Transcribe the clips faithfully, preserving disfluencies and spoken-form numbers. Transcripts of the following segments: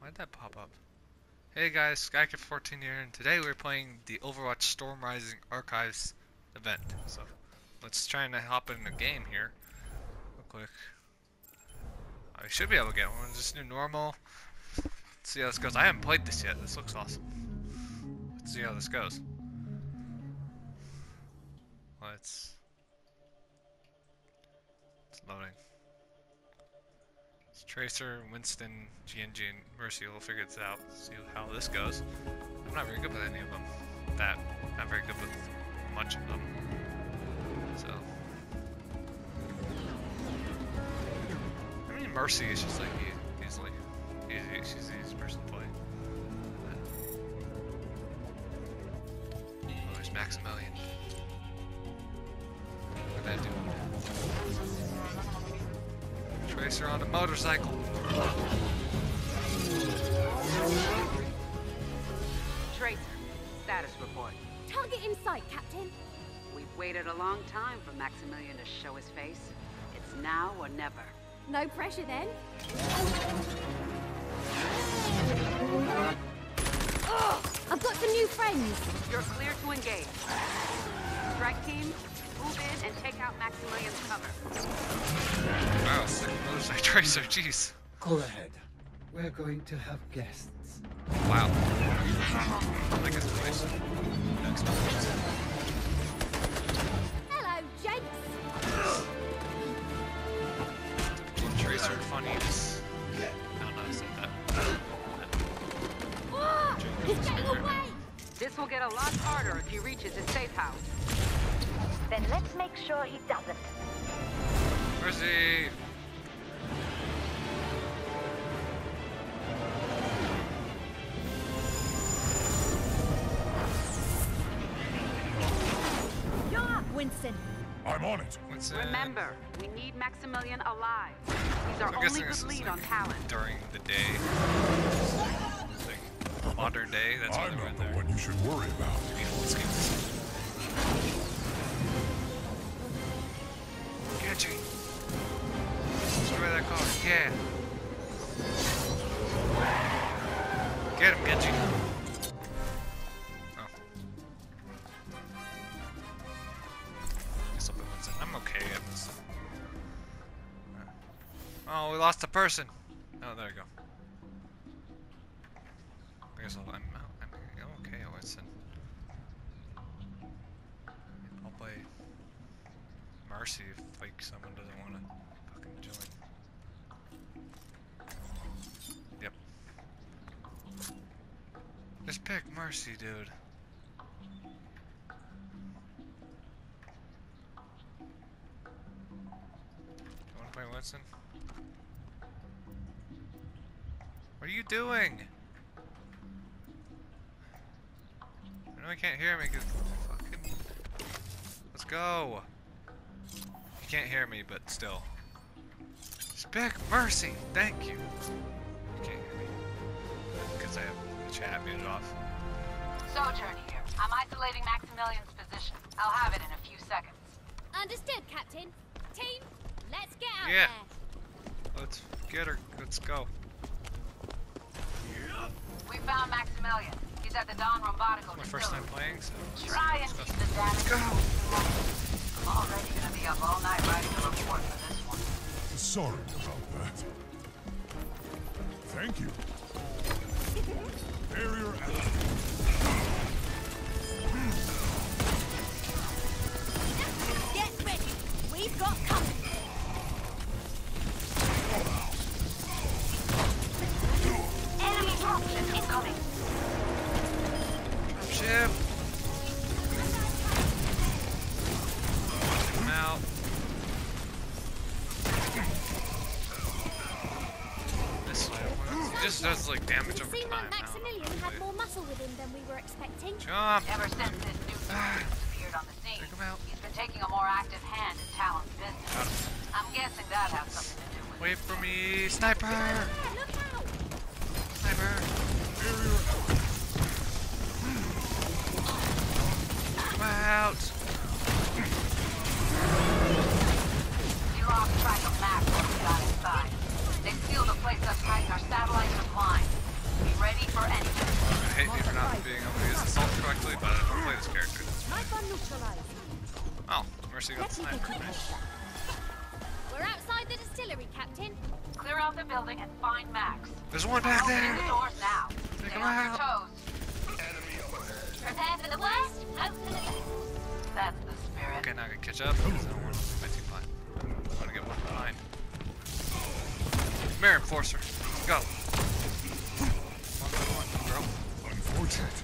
Why'd that pop up? Hey guys, Skycap fourteen here, and today we're playing the Overwatch Storm Rising Archives event. So let's try and hop in the game here real quick. I should be able to get one. Just do normal. Let's see how this goes. I haven't played this yet. This looks awesome. Let's see how this goes. Let's. It's loading. It's Tracer, Winston, G N G, and Mercy. We'll figure this out. See how this goes. I'm not very good with any of them. That. Not very good with much of them. So. I mean, Mercy is just like e easily. Easy, she's the easiest person to play. Oh, there's Maximilian. What did I do? Tracer on a motorcycle. Tracer, status report. Target in sight, Captain. We've waited a long time for Maximilian to show his face. It's now or never. No pressure then. Oh, I've got some new friends. You're clear to engage. Strike team, move in and take out Maximilian's cover. Wow, sick motorcycle Tracer, jeez. Go ahead. We're going to have guests. Wow. I like his voice. Next one. Hello, gents. Typical Tracer funniness. I don't know how to say that. Oh, he's getting away. This will get a lot harder if he reaches his safe house. Then let's make sure he doesn't. Mercy! You're up, Winston. I'm on it. Winston. Remember, we need Maximilian alive. He's our I'm only guessing good this is lead like on talent. during the day. Like modern day, that's what I'm they're in not the there. one you should worry about. I mean, old schemes. Genji! Destroy that car, yeah! Get him, Genji! Oh. Guess I'll put Winston. I'm okay at this. Oh, we lost a person! Oh, there you go. I guess I'll, I'm out. I'm, I'm okay, Winston. I'll play Mercy if like someone doesn't want to fucking join. Yep. Just pick Mercy, dude. You wanna play Winston? What are you doing? I know I can't hear me because fucking. Let's go. You can't hear me, but still. Spec Mercy, thank you. You can't hear me because I have the chat muted off. Sojourn here. I'm isolating Maximilian's position. I'll have it in a few seconds. Understood, Captain. Team, let's get out Yeah. there. Let's get her. Let's go. We found Maximilian. He's at the Don Robotico My first time distillery. playing, so. Try and keep the damage. Go. I'm already gonna be up all night writing a report for this one. Sorry about that. Thank you. Barrier out. Get ready. We've got company. Enemy dropship incoming. Ship. Come out. This way. He just does like damage It over seemed time. like Maximilian had more muscle with him than we were expecting. Jump. Ever since this new tourist appeared on the scene, Take him out. he's been taking a more active hand in Talon's business. Got him. I'm guessing that has something to do with Wait for me, sniper! Yeah, look out. Sniper! Barrier out. Come out! He lost track of Max once he got inside. They sealed the place up tight and our satellites are blind. not being able to use the salt correctly, but I don't play this character. Sniper neutralized. Oh, Mercy got the sniper. Nice. We're outside the distillery, Captain. Clear out the building and find Max. There's one back Open there! the doors now. Take Stay him on your out! toes. Prepare for the worst, hope for the best. That's the spirit. Okay, now I can catch up, because I don't want to leave my team behind. I want to get one behind. Mirror Enforcer, go! Come on, come on, girl. Unfortunate.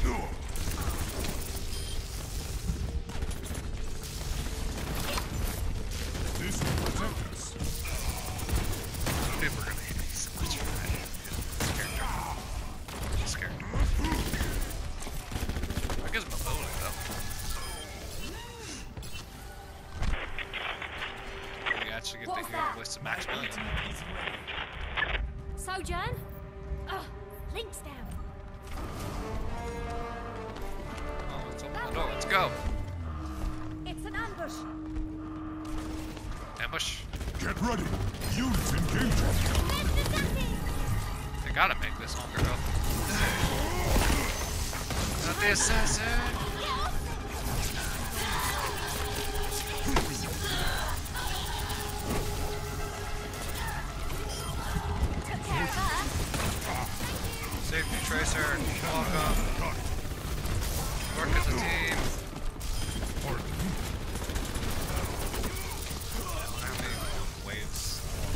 This will protect us. People are gonna hate me so much for that. This character. This character. That gives him mobility though. We actually get to hear the voice of Max Million. Sojourn? Ugh, links down. Oh, let's open the door. Let's go. It's an ambush. Ambush. Get ready. Units engaging. There's the assassin. They gotta make this longer though. Not the assassin. Get off me. Took care of her. Safety tracer. Welcome. Work as a team. Pardon me. How many waves?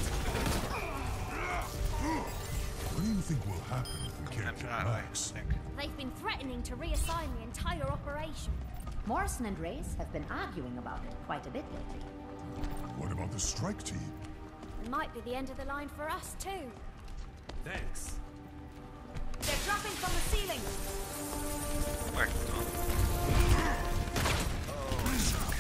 What do you think will happen if we can't After get that, I Max? think. They've been threatening to reassign the entire operation. Morrison and Race have been arguing about it quite a bit lately. What about the strike team? It might be the end of the line for us too. Thanks. They're dropping from the ceiling. Where? Oh. Oh, I suck.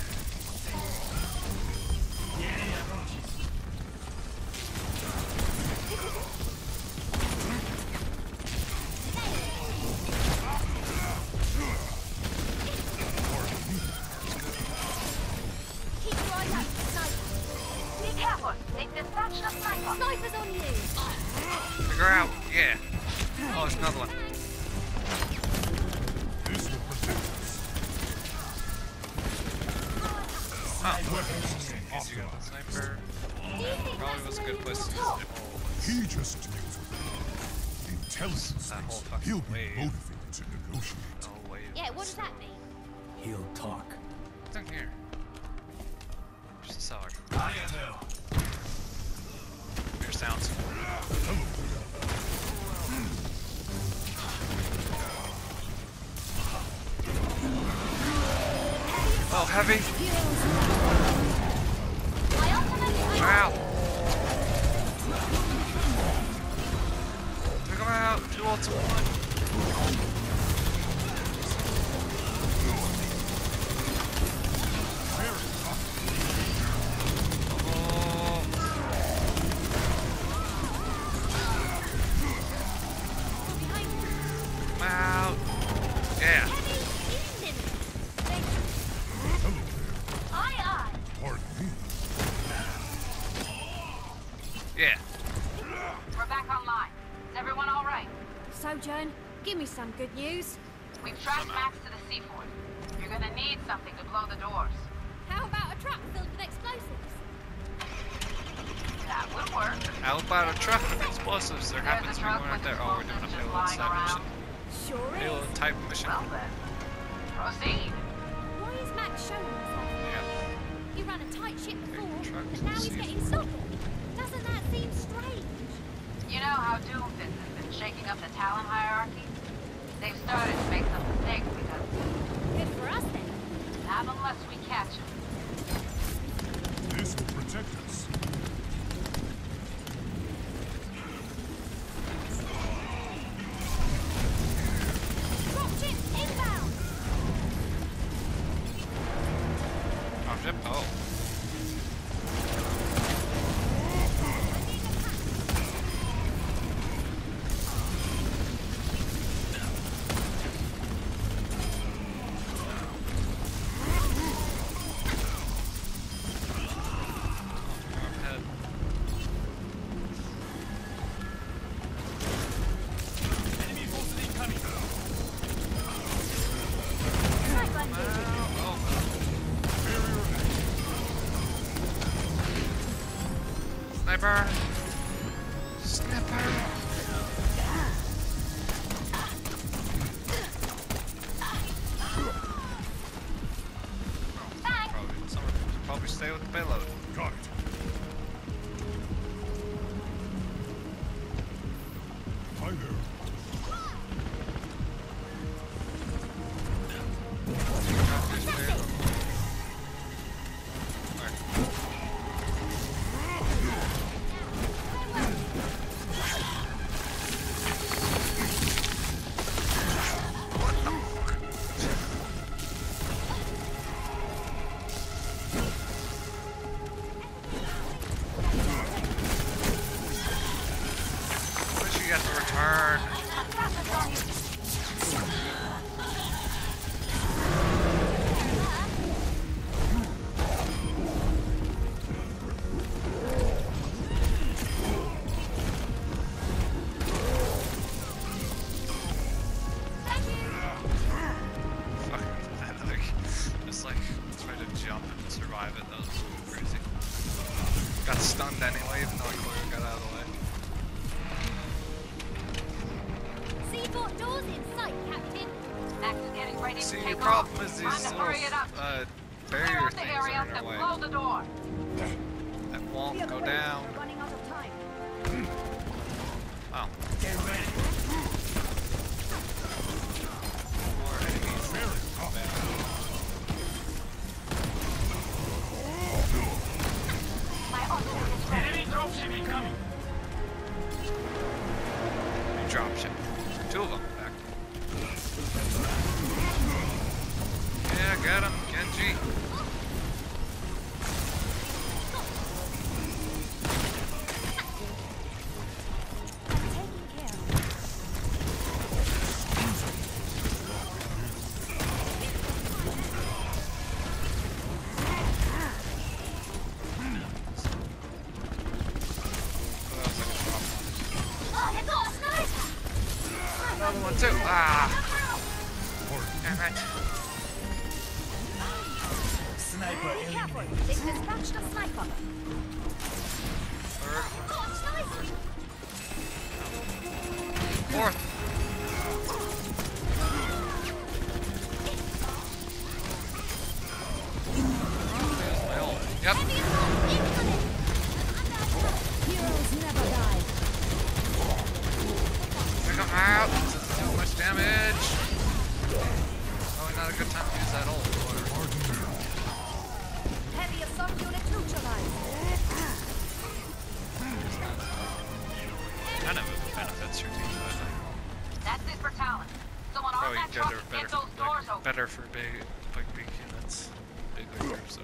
Keep your eyes out for snipers. Be careful. They've dispatched a sniper. Snipers on you. Figure out. Yeah. Oh, there's another one. This will protect us. Oh. Weapons Guess you got the sniper. Do you think Probably that's was a good place to use moving it. to He just knew intelligence. That whole thinks fucking he'll be wave. motivated to negotiate. The whole wave. Yeah, what does that mean? He'll talk. What's in here? Just a cellar. Your sounds. Oh, heavy. Wow. Took him out. Two ults in one. Come out. Yeah. Hello there. Aye, aye. Pardon me. Yeah. We're back online. Is everyone all right? Sojourn, give me some good news. We've tracked Max to the seaford. You're gonna need something to blow the doors. How about a truck filled with explosives? That would work. How about a truck with explosives? There There's happens a to be truck one right with there. Oh, we're doing a explosives payload just type lying mission. Sure is. Payload type mission. Well then, proceed. Why is Max showing himself? Yeah. He ran a tight ship before, truck but now he's sees- getting sloppy. Doesn't that seem strange? You know how Doomfist has been shaking up the talent hierarchy? They've started to make some mistakes because Good for us then. not unless we catch them. This will protect us. Dropship inbound! Oh, ship. Oh. Head. Snapper! Snapper! Probably, someone should probably stay with the payload. Got it. Hi there. Drop this payload. Wish you got to return. Fucking pathetic. Just like try to jump and survive it. That was crazy. Got stunned anyway, even though I clearly got out of the way. Seaport doors in sight, Captain. Max is getting ready to See, take your off. problem is Time these to little hurry it up. uh, Clear barrier out the things area are in and our way. close the door. That won't go down. We're running out of time. Wow. Get ready. More enemies. Oh, My ultimate is ready. Enemy dropship incoming. bad. Dropship. Two of them back. Yeah, got him, Genji. Oh, they've got a sniper! Another one too. Ah. Damn it. Sniper Be careful. eliminated. They've dispatched a sniper. Third. Got a sniper! Fourth. There's my ult. Yep. Heavy assault incoming! Heroes never die. Pick him out. This is too much damage. Probably not a good time to use that ult. Whatever. Heavy assault unit neutralized. Kind of benefits your team. But That's it for Talon. Someone on probably that truck better, and better, get those doors like, open. better for big, like big units, big groups. So.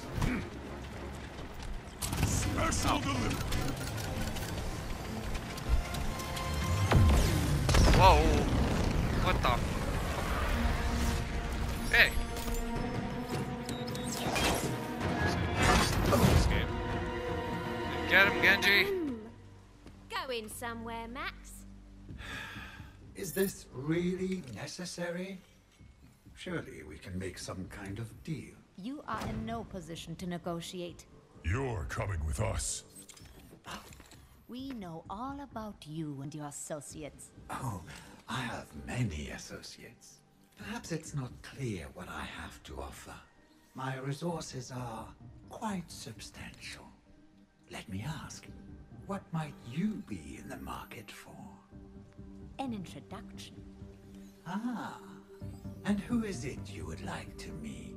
Special delivery. Whoa! What the? Hey! Escape. Get him, Genji! Going somewhere, Max? Is this really necessary? Surely we can make some kind of deal. You are in no position to negotiate. You're coming with us. We know all about you and your associates. Oh, I have many associates. Perhaps it's not clear what I have to offer. My resources are quite substantial. Let me ask, what might you be in the market for? An introduction. Ah, and who is it you would like to meet?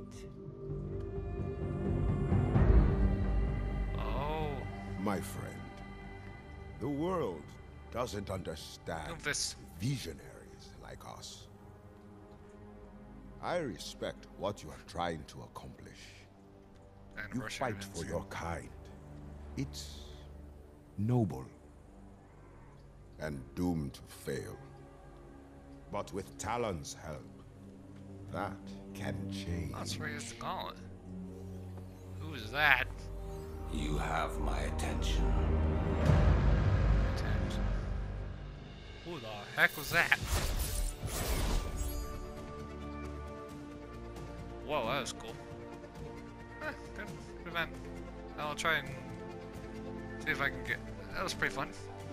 Oh, My friend, the world doesn't understand Doomfist. visionaries like us. I respect what you are trying to accomplish. And You Russia fight wins for here. your kind. It's noble and doomed to fail. But with Talon's help, that can change. Let's raise the gauntlet. Who is that? You have my attention. Attention. Who the heck was that? Whoa, that was cool. Eh, good, good event. I'll try and See if I can get. That was pretty fun.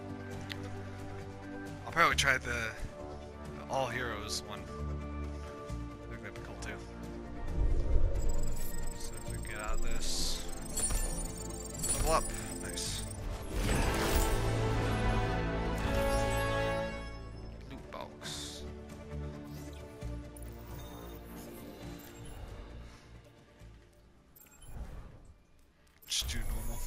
I'll probably try the, the all heroes one. I think that'd be cool too. So if we get out of this, level up. Nice. Loot box. Just do normal.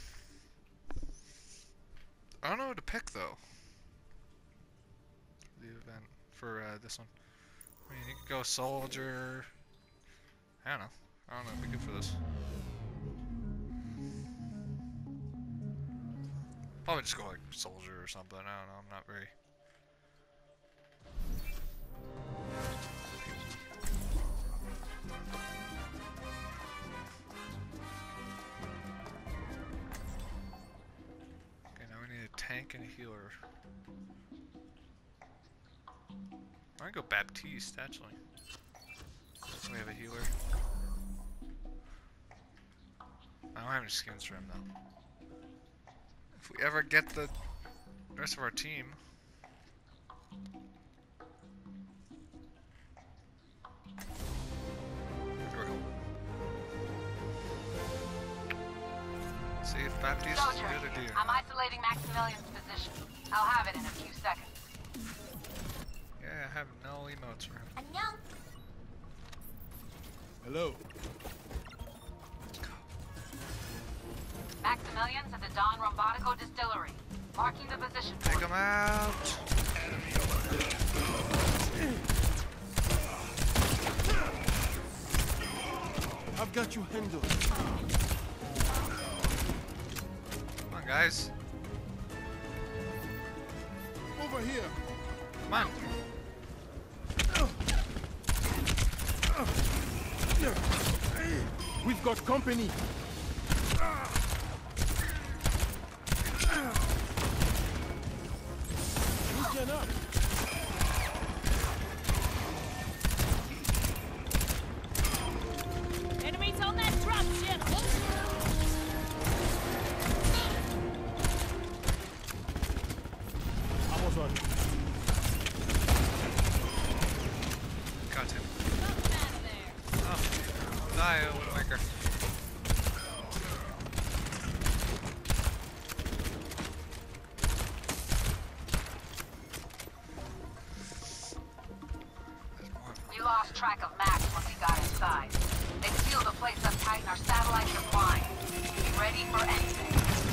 I don't know what to pick though. The event for uh, this one. I mean, you could go soldier. I don't know. I don't know. It'd be good for this. Probably just go like soldier or something. I don't know. I'm not very. Okay, now we need a tank and a healer. I go Baptiste actually. So we have a healer. I don't have any skins for him though. If we ever get the rest of our team. Here we go. See if Baptiste is Soldier, good or dear. I'm isolating Maximilian's position. I'll have it in a few seconds. Yeah, I have no emotes for him. 안녕. Hello. Let's go. Maximilian's at the Don Rombotico distillery. Marking the position. Take him out. I've got you handled. Come on, guys. Over here. Come on. We've got company. Loosen up. Enemies on that dropship. I was on it. Got him. Something out of there. Oh, die, Widowmaker. We lost track of Max when we got inside. They sealed the place up tight and our satellites are flying. Be ready for anything.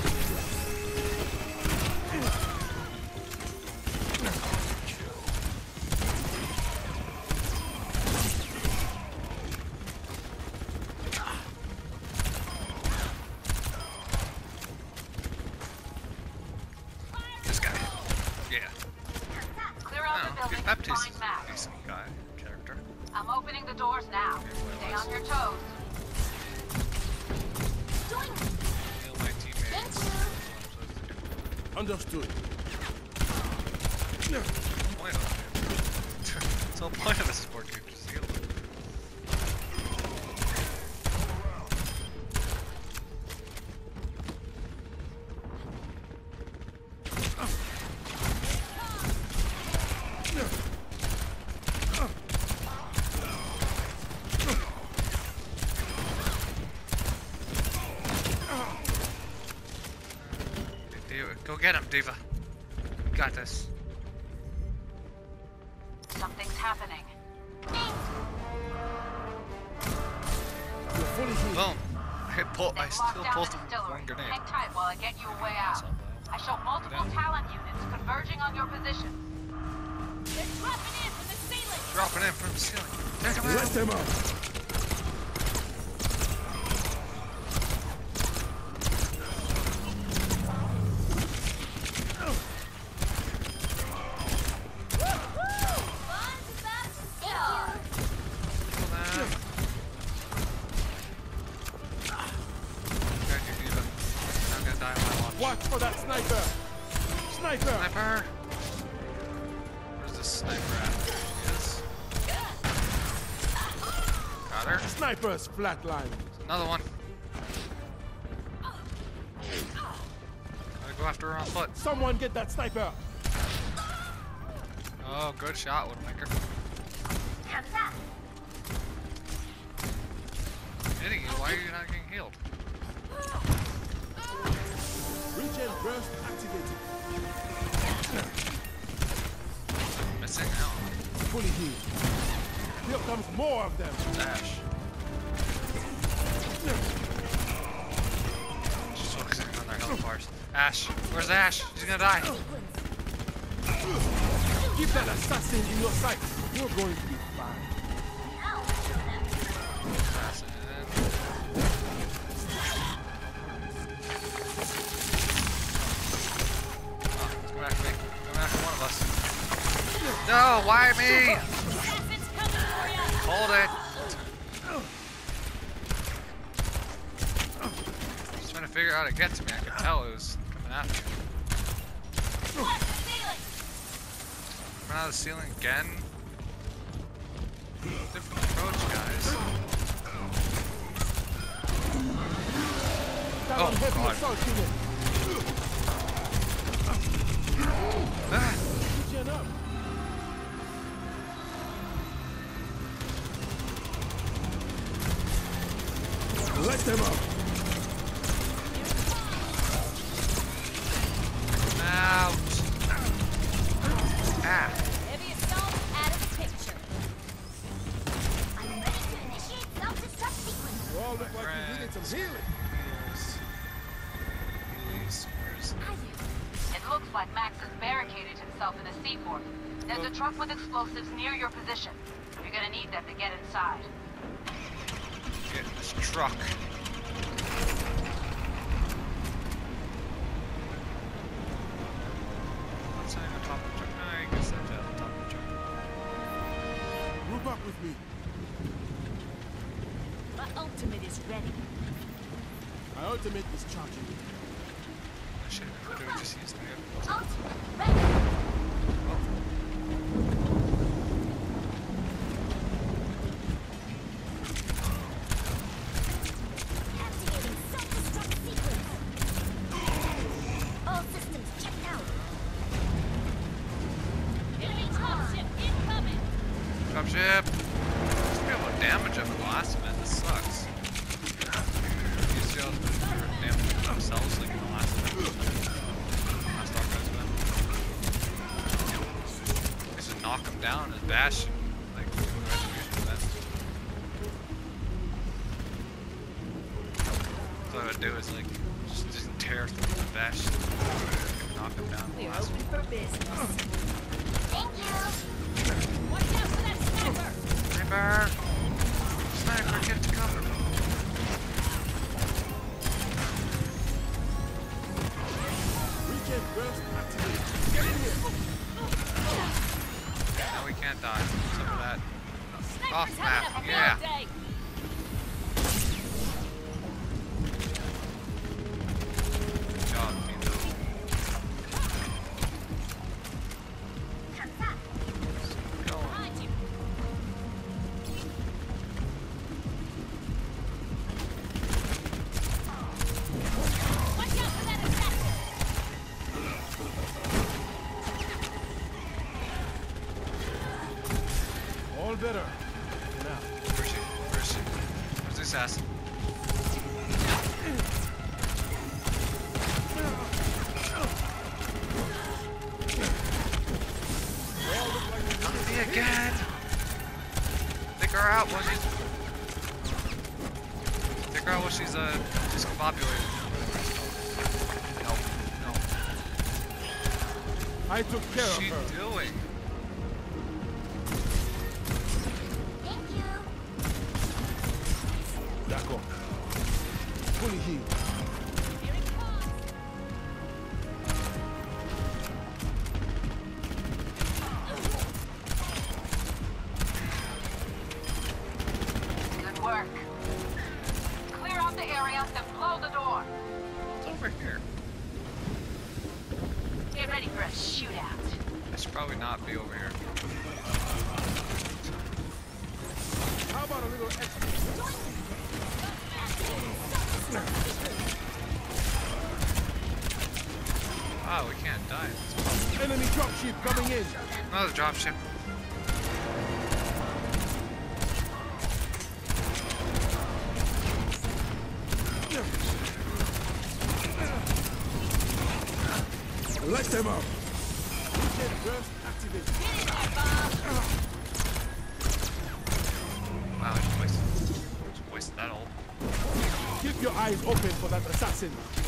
This guy. Yeah. Clear out the Oh, building and Baptiste find is a Max. decent guy, character. I'm opening the doors now. Stay on your toes. Heal my teammates. Understood. Point of it. It's the whole point of a sport game, just heal them. Go get him, Diva. You got this. Something's happening. You're fully healed. Boom. I hit pull. I They've still locked down pulled the him with distillery. one grenade. Hang tight while I get you a way out. I show multiple Talon units converging on your position. They're dropping in from the ceiling. Dropping in from the ceiling. Take him Let out. them out. Watch for that sniper. Sniper. Sniper! Where's the sniper at? Yes. Got her. Sniper's flatline. Another one. Go after her on foot. Someone get that sniper! Oh, good shot, Widowmaker. Hitting you, why are you not getting healed? Regen burst activated. Missing out. Fully healed. Here comes more of them. Ash. Just focusing on their health bars. Ash, where's Ash? She's gonna die. Keep that assassin in your sight. You're going to be fine. Assassin. Oh, it's coming after me. Coming after one of us. No, why me? Hold it. Just trying to figure out how to get to me. I could tell it was coming after me. Coming out of the ceiling again? Different approach, guys. Oh, God. Ah. Let them up. Out. Ah. Heavy assault out of the picture. I'm ready to initiate self-destruct sequence. You all look like you needed some healing. Please. Please. Where's... It looks like Max has barricaded himself in the seaport. There's a truck with explosives near your position. You're gonna need them to get inside. Get in this truck. What's on top of the truck? No, I guess that's at the top of the truck. Group up with me. My ultimate is ready. My ultimate is charging. Oh shit, I thought I just used it. Ultimate ready. Activating self-destruct sequence. All systems checked out. Enemy dropship incoming. Dropship! Let's be able to damage them in the last event. This sucks. You see how they're damaging themselves like in the last event? Last Archives event. Just knock them down and bash like in the Retribution event. So what I would do is like just, just tear through the bash, knock them down in the last one. For business. Thank you. Watch out for that sniper. Sniper! Sniper, get to cover! Regen burst activated. Get in here. Now we can't die. Some of that. Sniper's Off having map, a yeah. field day. Good job, Pino. Go on. Behind you. Watch out for that assassin. All better. Now. Where's she? Where's she? Where's the assassin? Not me again! Take her out when she's... Take her out when she's, uh, discombobulated. No. No. I took care What's she of her. doing? Thank you. D'accord. Fully healed. Here it comes. Good work. Clear out the area, then blow the door. It's over here. Get ready for a shootout. I should probably not be over here. How about a little extra? Wow, we can't die. Enemy dropship coming in. Another dropship. Let them up. Burst activated. Wow, I just wasted, just wasted that all. Keep your eyes open for that assassin.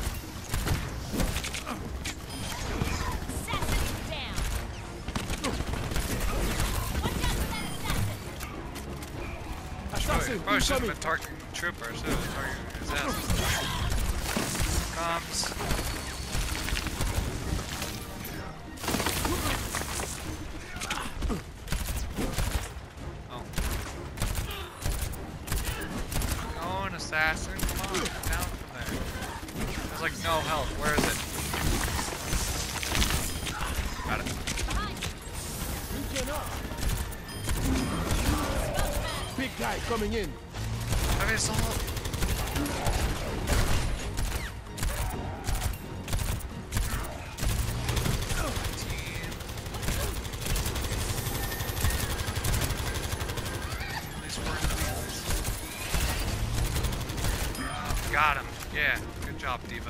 Assassin's down. Watch out for that assassin. Assassin, Probably should have incoming. been targeting the trooper instead of targeting his ass. Comes. Assassin, come on, get down from there. There's like no health. Where is it? Got it. Big guy coming in. Okay, so got him. Yeah, good job, Diva.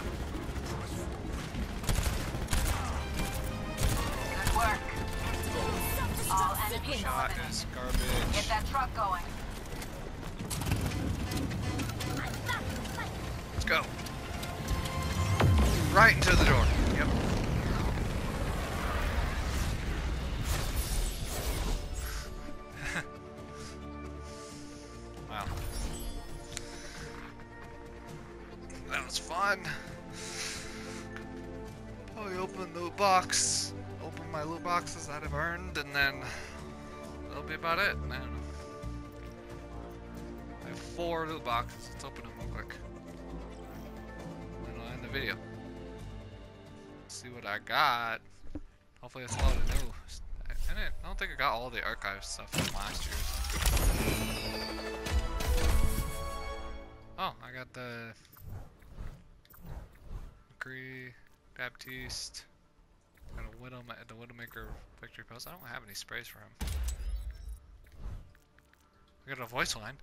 Good work. All enemies Shot eliminated. is garbage. Get that truck going. Let's go. Right into the door. Yep. Wow. That was fun. Probably open the loot box. Open my loot boxes that I've earned, and then that'll be about it. I don't know. I have four loot boxes. Let's open them real quick. And I'll end the video. See what I got. Hopefully it's a lot of new. I, didn't, I don't think I got all the archive stuff from last year. Oh, I got the McCree, Baptiste, got a Widow, the Widowmaker victory post. I don't have any sprays for him. I got a voice line.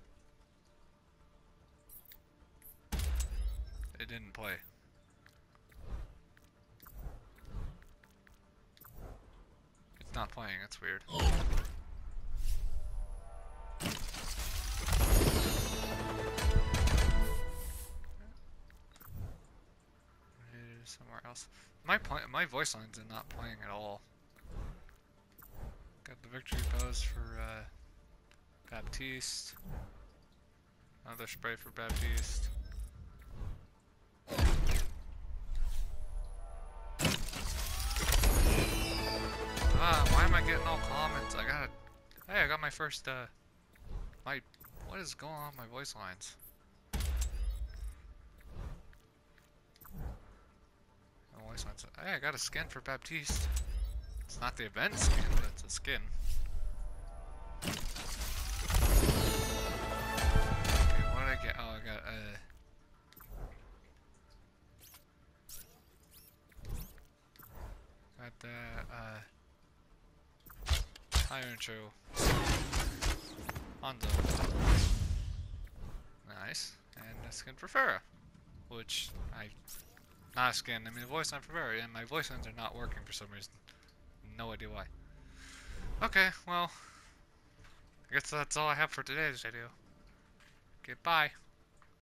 It didn't play. It's not playing, it's weird. Somewhere else. My play my voice lines are not playing at all. Got the victory pose for uh, Baptiste. Another spray for Baptiste. Ah, why am I getting all comments? I got Hey, I got my first uh my what is going on with my voice lines? Hey, I got a skin for Baptiste. It's not the event skin, but it's a skin. Okay, what did I get? Oh, I got uh got the uh Iron Show Hanzo. Nice. And a skin for Farah, which I Not a skin, I mean a voice line for Barry, and my voice lines are not working for some reason. No idea why. Okay, well, I guess that's all I have for today's video. Goodbye.